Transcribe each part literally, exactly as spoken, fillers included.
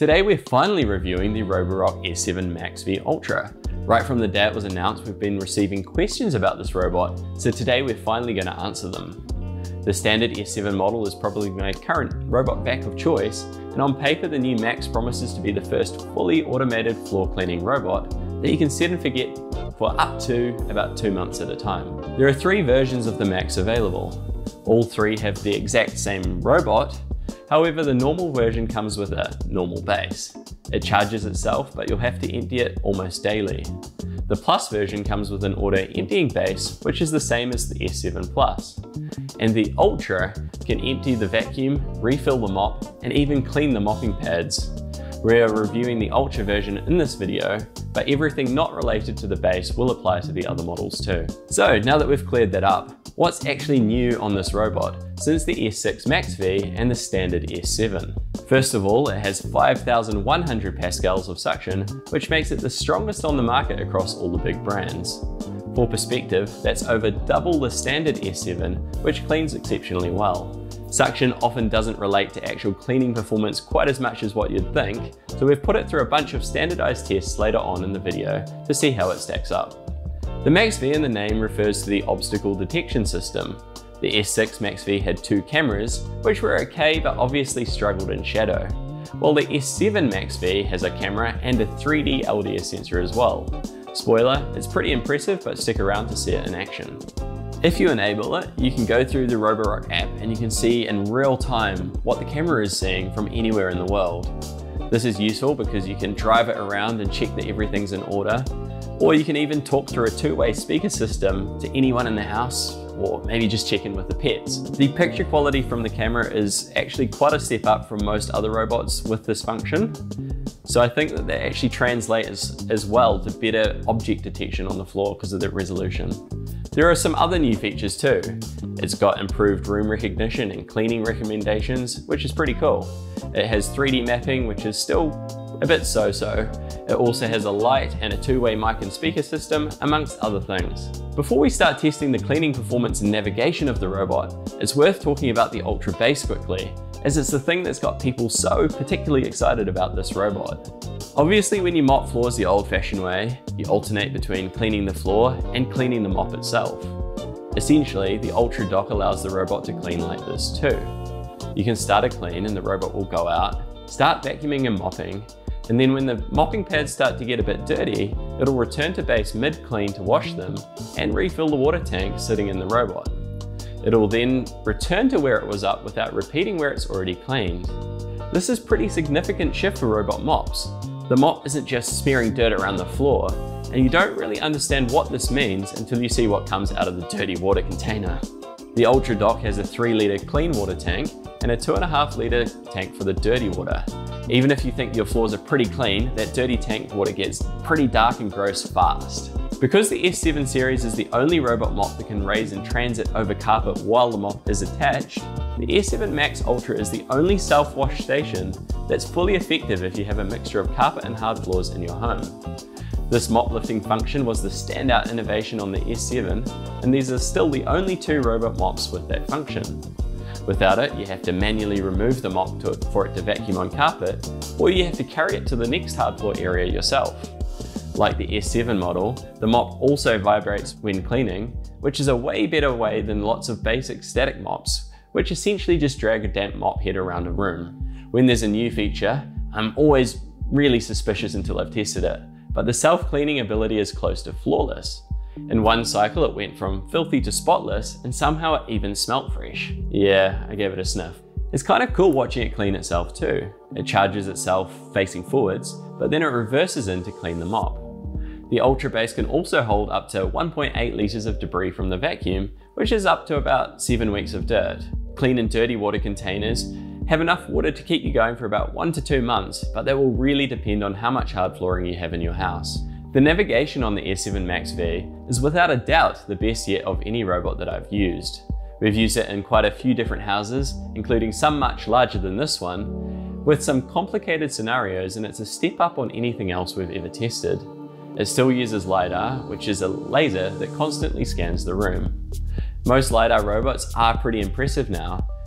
Today we're finally reviewing the Roborock S seven MaxV Ultra. Right from the day it was announced, we've been receiving questions about this robot, so today we're finally going to answer them. The standard S seven model is probably my current robot vac of choice, and on paper the new Max promises to be the first fully automated floor cleaning robot that you can set and forget for up to about two months at a time. There are three versions of the Max available. All three have the exact same robot, however the normal version comes with a normal base. It charges itself, but you'll have to empty it almost daily. The Plus version comes with an auto emptying base, which is the same as the S seven Plus. And the Ultra can empty the vacuum, refill the mop, and even clean the mopping pads. We are reviewing the Ultra version in this video, but everything not related to the base will apply to the other models too. So now that we've cleared that up, what's actually new on this robot since the S six MaxV and the standard S seven? First of all, it has five thousand one hundred pascals of suction, which makes it the strongest on the market across all the big brands. For perspective, that's over double the standard S seven, which cleans exceptionally well. Suction often doesn't relate to actual cleaning performance quite as much as what you'd think, so we've put it through a bunch of standardized tests later on in the video to see how it stacks up. The MaxV in the name refers to the obstacle detection system. The S six MaxV had two cameras, which were okay but obviously struggled in shadow, while the S seven MaxV has a camera and a three D L D S sensor as well. Spoiler, it's pretty impressive, but stick around to see it in action. If you enable it, you can go through the Roborock app and you can see in real time what the camera is seeing from anywhere in the world. This is useful because you can drive it around and check that everything's in order, or you can even talk through a two-way speaker system to anyone in the house, or maybe just check in with the pets. The picture quality from the camera is actually quite a step up from most other robots with this function. So I think that they actually translate as, as well to better object detection on the floor because of the resolution. There are some other new features too. It's got improved room recognition and cleaning recommendations, which is pretty cool. It has three D mapping, which is still a bit so-so. It also has a light and a two-way mic and speaker system, amongst other things. Before we start testing the cleaning performance and navigation of the robot, it's worth talking about the Ultra base quickly, as it's the thing that's got people so particularly excited about this robot. Obviously, when you mop floors the old-fashioned way, you alternate between cleaning the floor and cleaning the mop itself. Essentially, the Ultra dock allows the robot to clean like this too. You can start a clean and the robot will go out, start vacuuming and mopping, and then when the mopping pads start to get a bit dirty, it'll return to base mid-clean to wash them and refill the water tank sitting in the robot. It'll then return to where it was up without repeating where it's already cleaned. This is a pretty significant shift for robot mops. The mop isn't just smearing dirt around the floor, and you don't really understand what this means until you see what comes out of the dirty water container. The Ultra dock has a three litre clean water tank and a two and a half litre tank for the dirty water. Even if you think your floors are pretty clean, that dirty tank water gets pretty dark and gross fast. Because the S seven series is the only robot mop that can raise and transit over carpet while the mop is attached, the S seven Max Ultra is the only self-wash station that's fully effective if you have a mixture of carpet and hard floors in your home. This mop-lifting function was the standout innovation on the S seven, and these are still the only two robot mops with that function. Without it, you have to manually remove the mop to it for it to vacuum on carpet, or you have to carry it to the next hard floor area yourself. Like the S seven model, the mop also vibrates when cleaning, which is a way better way than lots of basic static mops, which essentially just drag a damp mop head around a room. When there's a new feature, I'm always really suspicious until I've tested it, but the self-cleaning ability is close to flawless. In one cycle it went from filthy to spotless, and somehow it even smelt fresh. Yeah, I gave it a sniff. It's kind of cool watching it clean itself too. It charges itself facing forwards, but then it reverses in to clean the mop. The Ultra base can also hold up to one point eight litres of debris from the vacuum, which is up to about seven weeks of dirt. Clean and dirty water containers have enough water to keep you going for about one to two months, but that will really depend on how much hard flooring you have in your house. The navigation on the S seven MaxV is without a doubt the best yet of any robot that I've used. We've used it in quite a few different houses, including some much larger than this one, with some complicated scenarios, and it's a step up on anything else we've ever tested. It still uses LiDAR, which is a laser that constantly scans the room. Most LiDAR robots are pretty impressive now,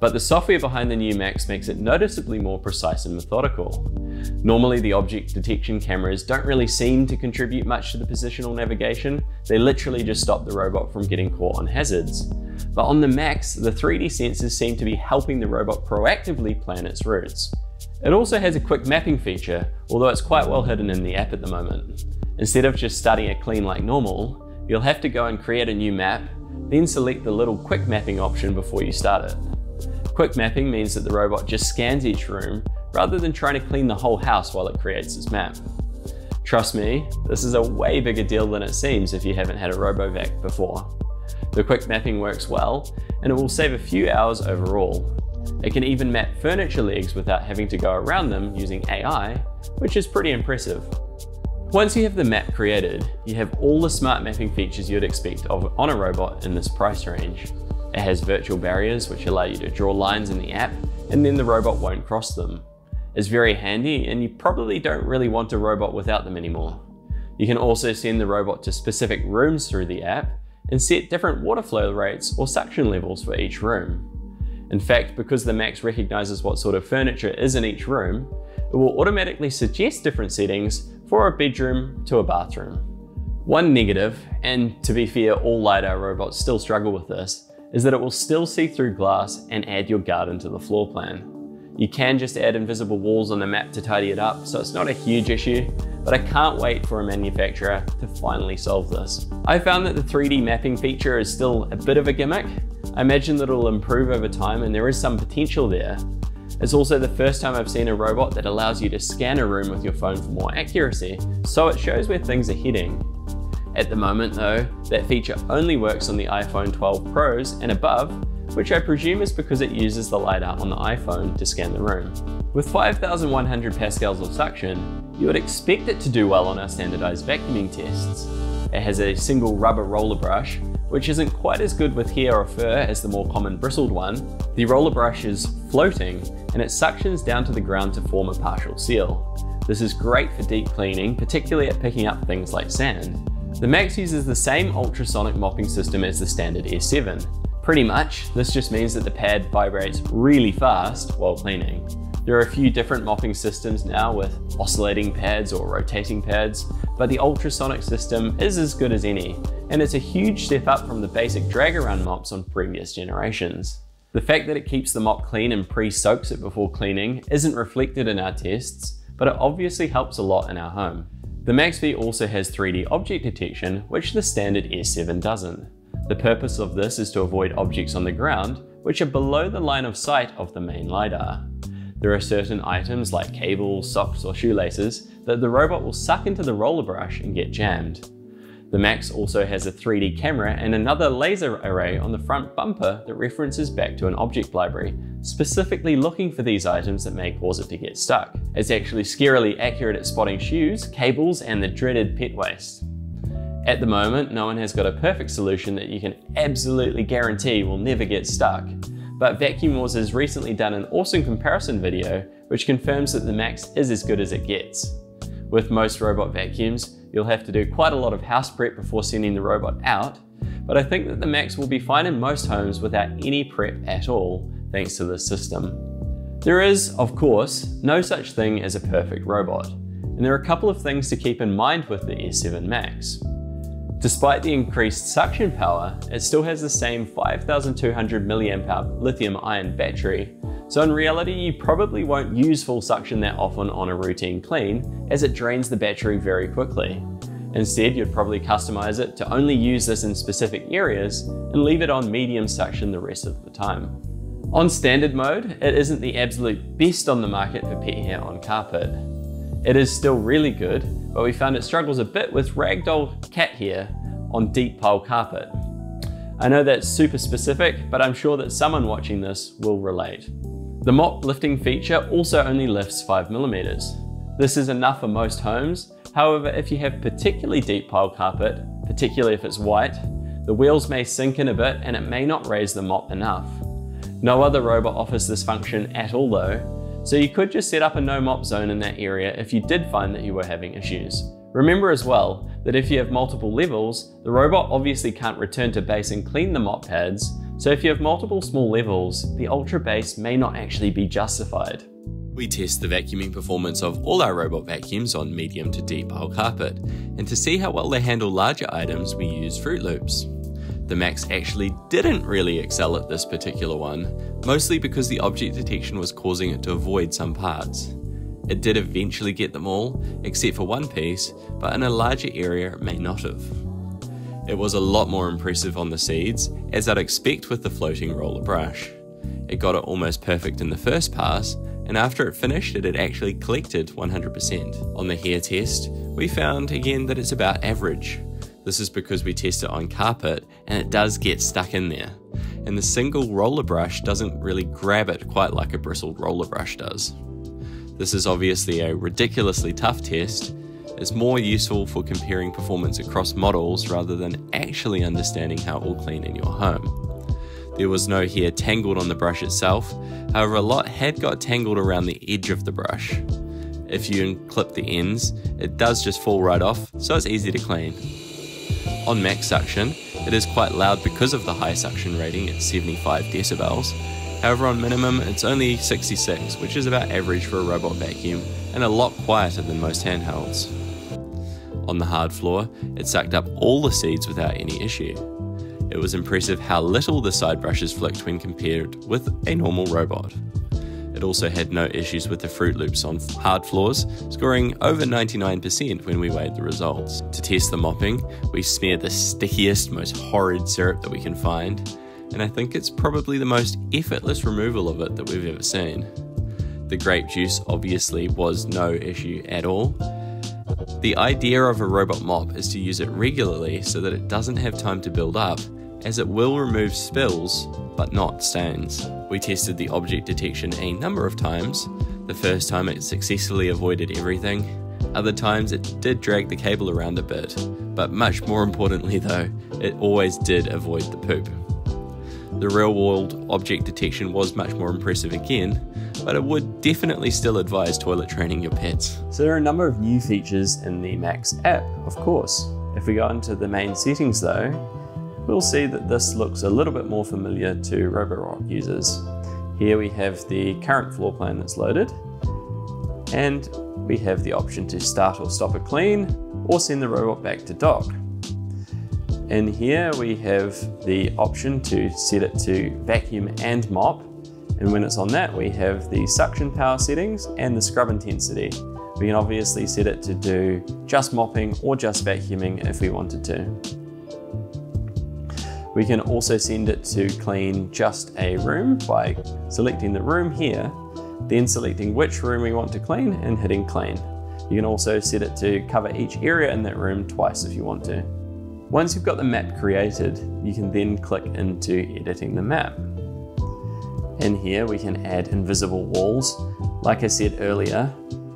But the software behind the new Max makes it noticeably more precise and methodical. Normally, the object detection cameras don't really seem to contribute much to the positional navigation. They literally just stop the robot from getting caught on hazards. But on the Max, the three D sensors seem to be helping the robot proactively plan its routes. It also has a quick mapping feature, although it's quite well hidden in the app at the moment. Instead of just starting a clean like normal, you'll have to go and create a new map, then select the little quick mapping option before you start it. Quick mapping means that the robot just scans each room rather than trying to clean the whole house while it creates its map. Trust me, this is a way bigger deal than it seems if you haven't had a RoboVac before. The quick mapping works well, and it will save a few hours overall. It can even map furniture legs without having to go around them using A I, which is pretty impressive. Once you have the map created, you have all the smart mapping features you'd expect of on a robot in this price range. It has virtual barriers which allow you to draw lines in the app, and then the robot won't cross them. It's very handy, and you probably don't really want a robot without them anymore. You can also send the robot to specific rooms through the app and set different water flow rates or suction levels for each room. In fact, because the Max recognizes what sort of furniture is in each room, it will automatically suggest different settings for a bedroom to a bathroom. One negative, and to be fair, all LiDAR robots still struggle with this, is that it will still see through glass and add your garden to the floor plan. You can just add invisible walls on the map to tidy it up, so it's not a huge issue, but I can't wait for a manufacturer to finally solve this. I found that the three D mapping feature is still a bit of a gimmick. I imagine that it'll improve over time, and there is some potential there. It's also the first time I've seen a robot that allows you to scan a room with your phone for more accuracy, so it shows where things are heading. At the moment though, that feature only works on the iPhone twelve Pros and above, which I presume is because it uses the LiDAR on the iPhone to scan the room. With five thousand one hundred pascals of suction, you would expect it to do well on our standardized vacuuming tests. It has a single rubber roller brush, which isn't quite as good with hair or fur as the more common bristled one. The roller brush is floating, and it suctions down to the ground to form a partial seal. This is great for deep cleaning, particularly at picking up things like sand. The Max uses the same ultrasonic mopping system as the standard S seven. Pretty much, this just means that the pad vibrates really fast while cleaning. There are a few different mopping systems now with oscillating pads or rotating pads, but the ultrasonic system is as good as any, and it's a huge step up from the basic drag-around mops on previous generations. The fact that it keeps the mop clean and pre-soaks it before cleaning isn't reflected in our tests, but it obviously helps a lot in our home. The MaxV also has three D object detection, which the standard S seven doesn't. The purpose of this is to avoid objects on the ground, which are below the line of sight of the main LiDAR. There are certain items like cables, socks, or shoelaces that the robot will suck into the roller brush and get jammed. The Max also has a three D camera and another laser array on the front bumper that references back to an object library, specifically looking for these items that may cause it to get stuck. It's actually scarily accurate at spotting shoes, cables, and the dreaded pet waste. At the moment, no one has got a perfect solution that you can absolutely guarantee will never get stuck, but Vacuum Wars has recently done an awesome comparison video which confirms that the Max is as good as it gets. With most robot vacuums, you'll have to do quite a lot of house prep before sending the robot out, but I think that the Max will be fine in most homes without any prep at all, thanks to this system. There is, of course, no such thing as a perfect robot, and there are a couple of things to keep in mind with the S seven Max. Despite the increased suction power, it still has the same five thousand two hundred milliamp hour lithium-ion battery, so in reality you probably won't use full suction that often on a routine clean, as it drains the battery very quickly. Instead, you'd probably customize it to only use this in specific areas and leave it on medium suction the rest of the time. On standard mode, it isn't the absolute best on the market for pet hair on carpet. It is still really good, but we found it struggles a bit with ragdoll cat hair on deep pile carpet. I know that's super specific, but I'm sure that someone watching this will relate. The mop-lifting feature also only lifts five millimeters. This is enough for most homes. However, if you have particularly deep pile carpet, particularly if it's white, the wheels may sink in a bit and it may not raise the mop enough. No other robot offers this function at all though, so you could just set up a no mop zone in that area if you did find that you were having issues. Remember as well that if you have multiple levels, the robot obviously can't return to base and clean the mop pads, So if you have multiple small levels, the Ultra base may not actually be justified. We test the vacuuming performance of all our robot vacuums on medium to deep pile carpet, and to see how well they handle larger items we use Fruit Loops. The Max actually didn't really excel at this particular one, mostly because the object detection was causing it to avoid some parts. It did eventually get them all, except for one piece, but in a larger area it may not have. It was a lot more impressive on the seeds, as I'd expect with the floating roller brush. It got it almost perfect in the first pass, and after it finished it had actually collected one hundred percent. On the hair test, we found again that it's about average. This is because we test it on carpet and it does get stuck in there, and the single roller brush doesn't really grab it quite like a bristled roller brush does. This is obviously a ridiculously tough test. It's more useful for comparing performance across models rather than actually understanding how it will clean in your home. There was no hair tangled on the brush itself, however a lot had got tangled around the edge of the brush. If you clip the ends, it does just fall right off, so it's easy to clean. On max suction, it is quite loud because of the high suction rating at seventy-five decibels. However, on minimum, it's only sixty-six, which is about average for a robot vacuum and a lot quieter than most handhelds. On the hard floor, it sucked up all the seeds without any issue. It was impressive how little the side brushes flicked when compared with a normal robot. It also had no issues with the Fruit Loops on hard floors, scoring over ninety-nine percent when we weighed the results. To test the mopping, we smeared the stickiest, most horrid syrup that we can find, and I think it's probably the most effortless removal of it that we've ever seen. The grape juice obviously was no issue at all. The idea of a robot mop is to use it regularly so that it doesn't have time to build up, as it will remove spills, but not stains. We tested the object detection a number of times. The first time it successfully avoided everything. Other times it did drag the cable around a bit, but much more importantly though, it always did avoid the poop. The real-world object detection was much more impressive again, but it would definitely still advise toilet training your pets. So there are a number of new features in the Max app, of course. If we go into the main settings though, we'll see that this looks a little bit more familiar to Roborock users. Here we have the current floor plan that's loaded, and we have the option to start or stop a clean, or send the robot back to dock. In here we have the option to set it to vacuum and mop, and when it's on that we have the suction power settings and the scrub intensity. We can obviously set it to do just mopping or just vacuuming if we wanted to. We can also send it to clean just a room by selecting the room here, then selecting which room we want to clean and hitting clean. You can also set it to cover each area in that room twice if you want to. Once you've got the map created, you can then click into editing the map. In here we can add invisible walls. Like I said earlier,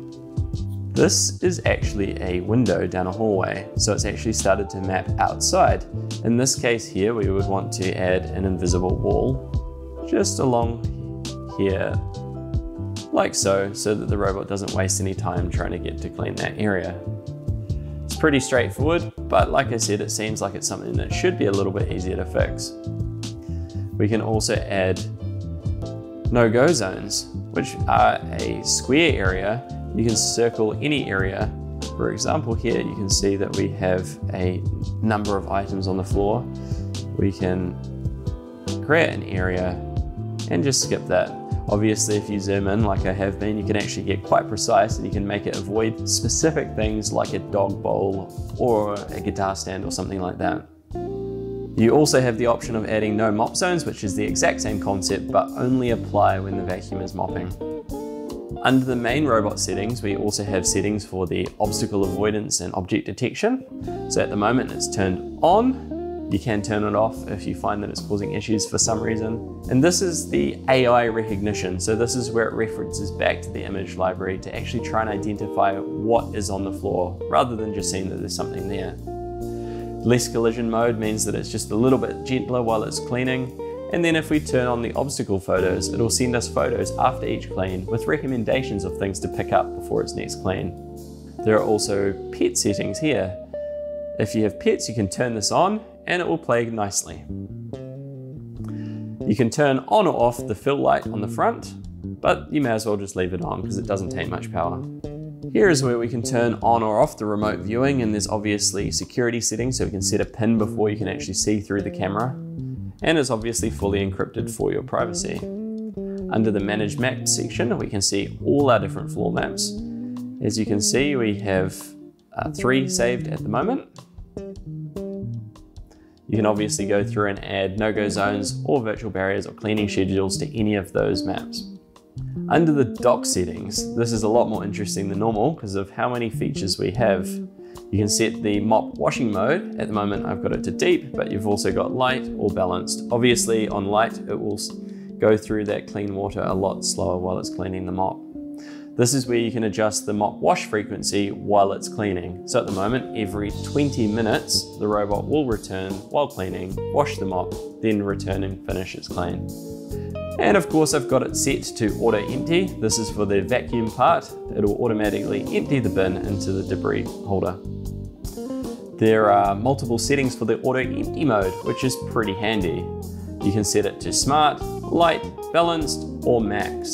this is actually a window down a hallway, so it's actually started to map outside. In this case here, we would want to add an invisible wall just along here, like so, so that the robot doesn't waste any time trying to get to clean that area. It's pretty straightforward, but like I said, it seems like it's something that should be a little bit easier to fix. We can also add no-go zones, which are a square area. You can circle any area. For example, here you can see that we have a number of items on the floor. We can create an area and just skip that. Obviously, if you zoom in like I have been, you can actually get quite precise and you can make it avoid specific things like a dog bowl or a guitar stand or something like that. You also have the option of adding no mop zones, which is the exact same concept, but only apply when the vacuum is mopping. Under the main robot settings, we also have settings for the obstacle avoidance and object detection. So at the moment it's turned on. You can turn it off if you find that it's causing issues for some reason. And this is the A I recognition. So this is where it references back to the image library to actually try and identify what is on the floor, rather than just seeing that there's something there. Less collision mode means that it's just a little bit gentler while it's cleaning. And then if we turn on the obstacle photos, it'll send us photos after each clean with recommendations of things to pick up before its next clean. There are also pet settings here. If you have pets, you can turn this on and it will play nicely. You can turn on or off the fill light on the front, but you may as well just leave it on because it doesn't take much power. Here is where we can turn on or off the remote viewing, and there's obviously security settings so we can set a pin before you can actually see through the camera. And it's obviously fully encrypted for your privacy. Under the Manage Maps section, we can see all our different floor maps. As you can see, we have uh, three saved at the moment. You can obviously go through and add no-go zones or virtual barriers or cleaning schedules to any of those maps. Under the dock settings, this is a lot more interesting than normal because of how many features we have. You can set the mop washing mode. At the moment I've got it to deep, but you've also got light or balanced. Obviously on light it will go through that clean water a lot slower while it's cleaning the mop. This is where you can adjust the mop wash frequency while it's cleaning. So at the moment, every twenty minutes, the robot will return while cleaning, wash the mop, then return and finish its clean. And of course, I've got it set to auto empty. This is for the vacuum part. It'll automatically empty the bin into the debris holder. There are multiple settings for the auto empty mode, which is pretty handy. You can set it to smart, light, balanced, or max.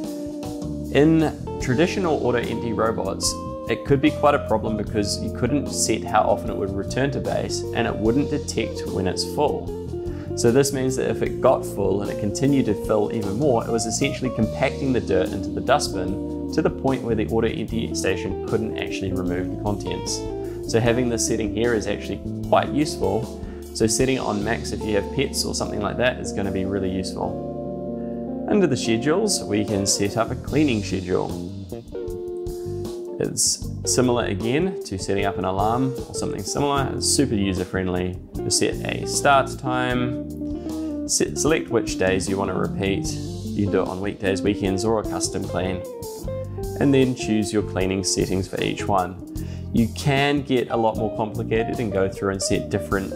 In traditional auto empty robots, it could be quite a problem because you couldn't set how often it would return to base and it wouldn't detect when it's full. So this means that if it got full and it continued to fill even more, it was essentially compacting the dirt into the dustbin to the point where the auto empty station couldn't actually remove the contents. So having this setting here is actually quite useful. So setting it on max if you have pets or something like that is going to be really useful. Under the schedules, we can set up a cleaning schedule. It's similar again to setting up an alarm or something similar. It's super user friendly. You set a start time, set, select which days you want to repeat. You can do it on weekdays, weekends, or a custom clean. And then choose your cleaning settings for each one. You can get a lot more complicated and go through and set different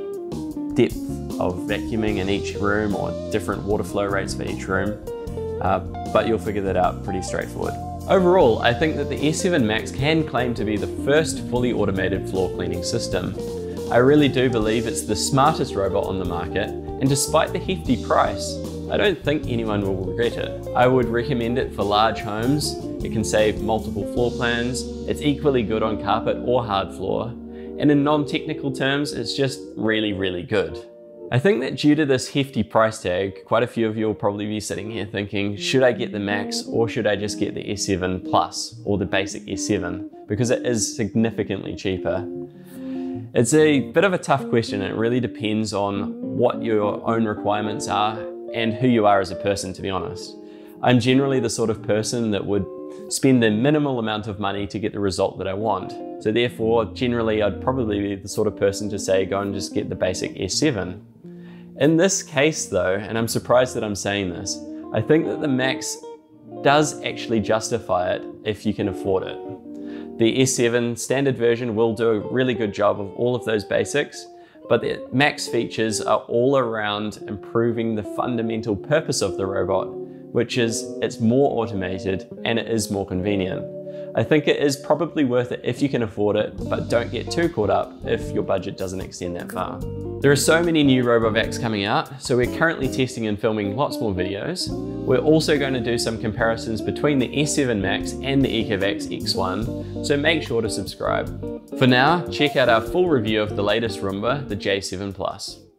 depth of vacuuming in each room or different water flow rates for each room, uh, but you'll figure that out pretty straightforward. Overall, I think that the S seven Max can claim to be the first fully automated floor cleaning system. I really do believe it's the smartest robot on the market, and despite the hefty price, I don't think anyone will regret it. I would recommend it for large homes. It can save multiple floor plans. It's equally good on carpet or hard floor. And in non-technical terms, it's just really, really good. I think that due to this hefty price tag, quite a few of you will probably be sitting here thinking, should I get the Max or should I just get the S seven Plus or the basic S seven? Because it is significantly cheaper. It's a bit of a tough question. It really depends on what your own requirements are and who you are as a person, to be honest. I'm generally the sort of person that would spend the minimal amount of money to get the result that I want. So therefore, generally, I'd probably be the sort of person to say, go and just get the basic S seven. In this case though, and I'm surprised that I'm saying this, I think that the Max does actually justify it if you can afford it. The S seven standard version will do a really good job of all of those basics, but the Max features are all around improving the fundamental purpose of the robot, which is it's more automated and it is more convenient. I think it is probably worth it if you can afford it, but don't get too caught up if your budget doesn't extend that far. There are so many new RoboVacs coming out, so we're currently testing and filming lots more videos. We're also going to do some comparisons between the S seven Max and the EcoVacs X one, so make sure to subscribe. For now, check out our full review of the latest Roomba, the J seven Plus.